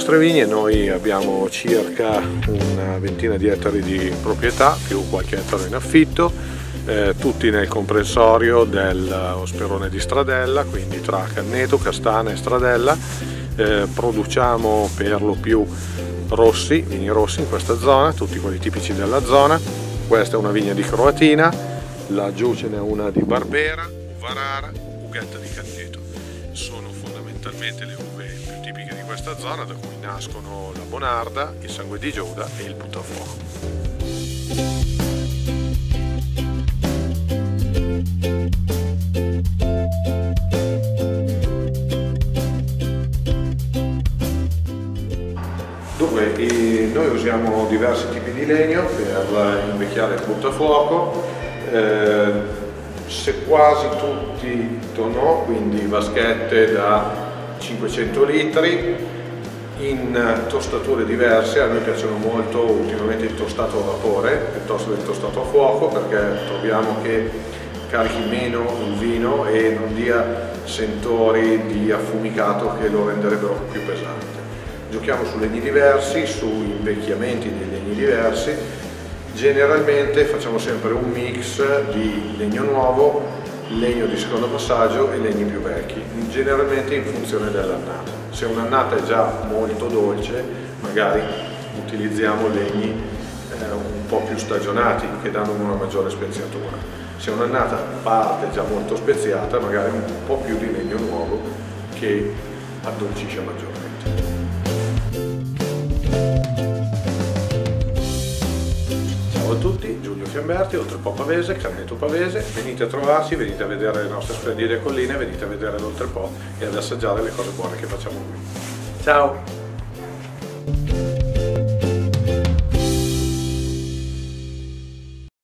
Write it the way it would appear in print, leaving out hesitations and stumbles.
nostre vigne. Noi abbiamo circa una ventina di ettari di proprietà, più qualche ettaro in affitto, tutti nel comprensorio dell'Osperone di Stradella, quindi tra Canneto, Castana e Stradella. Produciamo per lo più rossi, vini rossi in questa zona, tutti quelli tipici della zona. Questa è una vigna di Croatina, laggiù ce n'è una di Barbera, Uvarara, Ughetta di Canneto. Sono fondamentalmente le uve più tipiche di questa zona, da cui nascono la Bonarda, il Sangue di Giuda e il Buttafuoco. Dunque, noi usiamo diversi tipi di legno per invecchiare il buttafuoco, se quasi tutti tonneau, quindi vaschette da 500 litri, in tostature diverse. A noi piacciono molto ultimamente il tostato a vapore piuttosto che il tostato a fuoco, perché troviamo che carichi meno il vino e non dia sentori di affumicato che lo renderebbero più pesante. Giochiamo su legni diversi, su invecchiamenti di legni diversi. Generalmente facciamo sempre un mix di legno nuovo, legno di secondo passaggio e legni più vecchi, generalmente in funzione dell'annata. Se un'annata è già molto dolce, magari utilizziamo legni un po' più stagionati che danno una maggiore speziatura. Se un'annata parte già molto speziata, magari un po' più di legno nuovo che addolcisce maggiormente. Ciao a tutti, Giulio Fiamberti, Oltrepo Pavese, Canneto Pavese. Venite a trovarci, venite a vedere le nostre splendide colline, venite a vedere l'Oltrepo e ad assaggiare le cose buone che facciamo qui. Ciao!